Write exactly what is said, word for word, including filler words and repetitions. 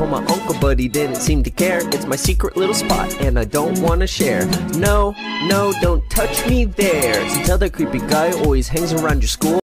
told my uncle, but he didn't seem to care. It's my secret little spot, and I don't wanna share. No, no, don't touch me there. So tell that creepy guy always hangs around your school.